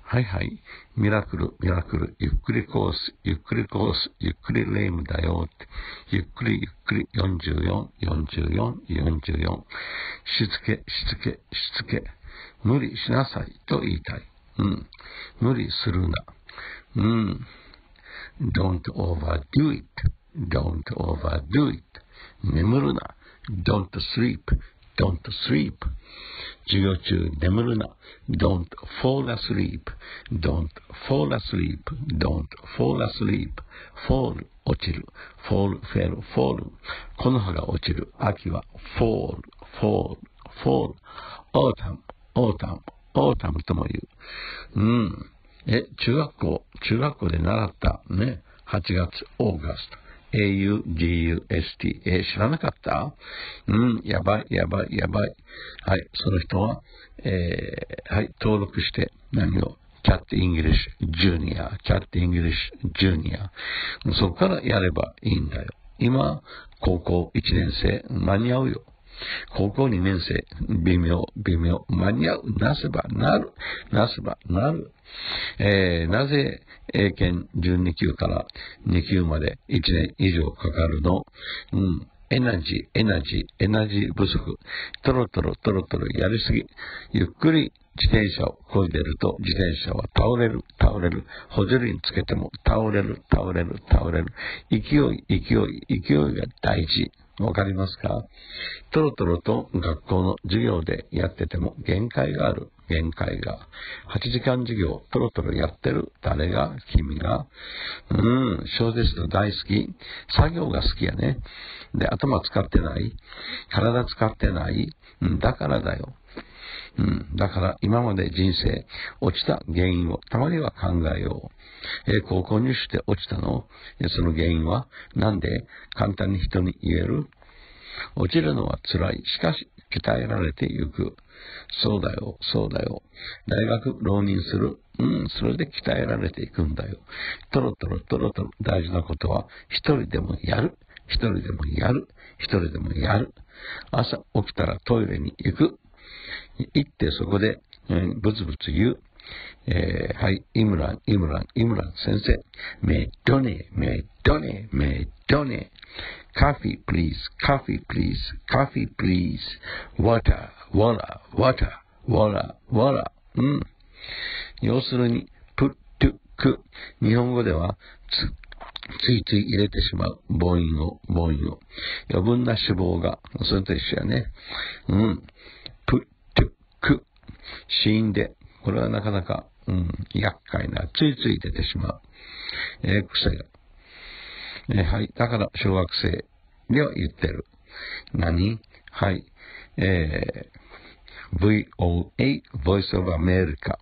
はいはい。ミラクル、ミラクル。ゆっくりコース、ゆっくりコース、ゆっくりレ夢ムだよって。ゆっくり、ゆっくり、44、44、44。しつけ、しつけ、しつけ。無理しなさいと言いたい。無理するな。Don't overdo it. Don't overdo it. 眠るな。Don't sleep. Don't sleep. 授業中眠るな。Don't fall asleep. Don't fall asleep. Don't fall asleep. fall 落ちる。fall, fell, fall この葉が落ちる。秋は fall, fall, fall. autumn, autumn, autumn とも言う。中学校で習ったね。8月、オーガスト。AUGUST。知らなかった？やばい。はい、その人は、はい、登録して、何をCat English Junior。Cat English Junior。そこからやればいいんだよ。今、高校1年生、間に合うよ。高校2年生、微妙。間に合う。なせばなる。なぜ英検12級から2級まで1年以上かかるの？エナジー不足。トロトロやりすぎ。ゆっくり自転車を漕いでると自転車は倒れる。補助輪つけても倒れる。勢いが大事。わかりますか？トロトロと学校の授業でやってても限界がある。8時間授業、トロトロやってる。誰が？君が？小説の大好き。作業が好きやね。で、頭使ってない。体使ってない。だからだよ。だから今まで人生落ちた原因をたまには考えよう。高校入試して落ちたの？その原因はなんで？簡単に人に言える？落ちるのは辛い。しかし鍛えられていく。そうだよ。大学浪人する。それで鍛えられていくんだよ。トロトロ。大事なことは一人でもやる。朝起きたらトイレに行く。行ってそこで、ブツブツ言う。はい、イムラン先生。メドネ。カフィー、please. water. 要するに、プットゥク。日本語では、ついつい入れてしまう。母音を。余分な脂肪が、それと一緒やね。プットゥク。死因で。これはなかなか、厄介な。ついつい出てしまう。癖が。はい。だから、小学生では言ってる。何？はい。VOA, Voice of America,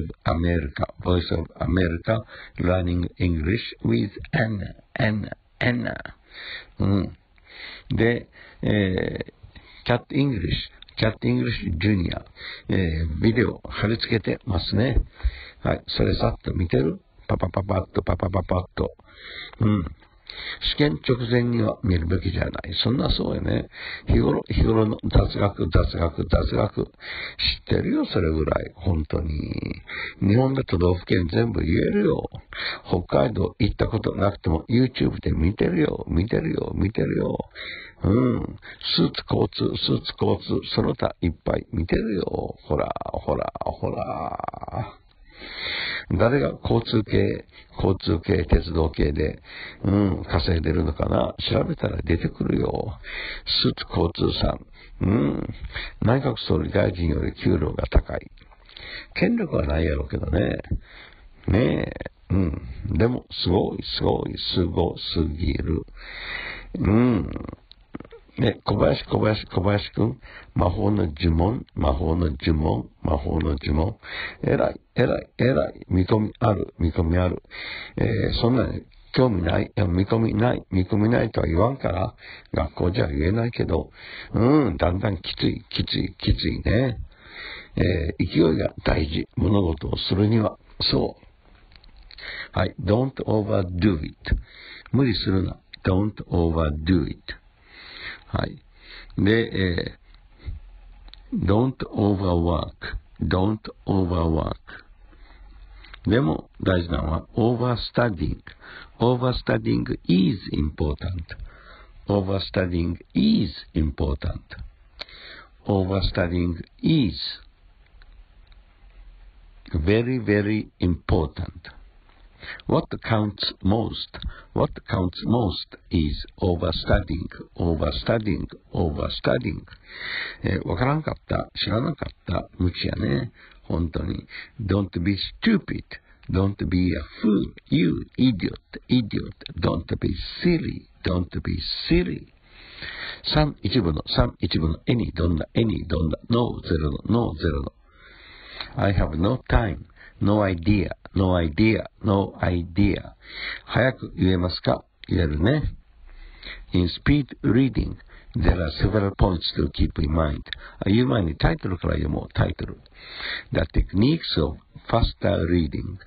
Learning English with Anna. で、Cat English Junior、ビデオ貼り付けてますね。はい。それさっと見てる？パパパッと。試験直前には見るべきじゃない。そんなそうよね。日頃の雑学。知ってるよ、それぐらい。本当に。日本の都道府県全部言えるよ。北海道行ったことなくても YouTube で見てるよ。スーツ交通、その他いっぱい見てるよ。ほら。誰が交通系、鉄道系で、稼いでるのかな？調べたら出てくるよ。スーツ交通さん。内閣総理大臣より給料が高い。権力はないやろうけどね。でも、すごすぎる。小林くん、魔法の呪文。えらい。見込みある。そんなに興味ない。見込みないとは言わんから、学校じゃ言えないけど、だんだんきついね。勢いが大事。物事をするには、そう。はい。Don't overdo it. 無理するな。Don't overdo it. はい。で、don't overwork. でも大事なのは overstudying。overstudying is important。overstudying is important。overstudying is very, very important.What counts most is overstudying。わからんかった、知らなかった、無知やね。本当に。Don't be stupid. Don't be a fool. You idiot. Don't be silly. 3一部のany どんな no ゼロの I have no time.No idea. 早く言えますか？言えるね。In speed reading, there are several points to keep in mind. 言う前にタイトルから読もう。タイトル。The techniques of faster reading.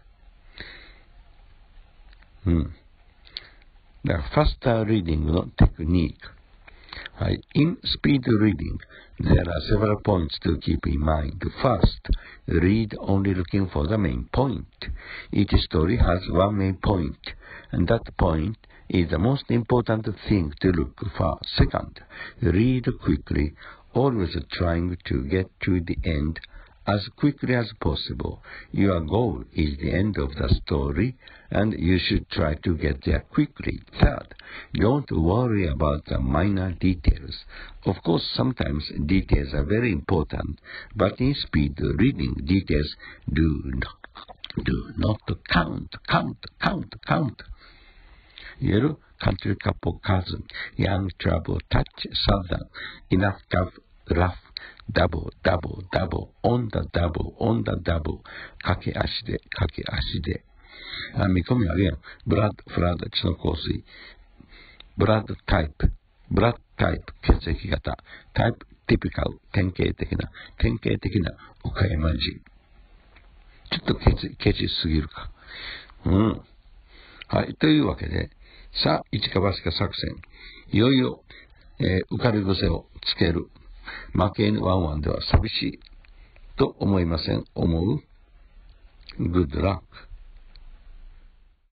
The faster reading のテクニック。はい。In speed reading, there are several points to keep in mind. First, read only looking for the main point. Each story has one main point, and that point is the most important thing to look for. Second, read quickly, always trying to get to the end as quickly as possible. Your goal is the end of the story, and you should try to get there quickly. Third, don't worry about the minor details. Of course, sometimes details are very important, but in speed reading, details do not count. 言える？ Country couple cousin, young trouble, touch, southern, enough rough, double, on the double, 駆け足で。見込みあるやん。ブラッド、フラッド、血の香水。ブラッドタイプ、血液型。タイプ、ティピカル、典型的な岡山人。ちょっとケチすぎるか。はい。というわけで、さあ、一か八か作戦。いよいよ、浮かび癖をつける。負けぬワンワンでは寂しいと思いません？思う？ Good luck.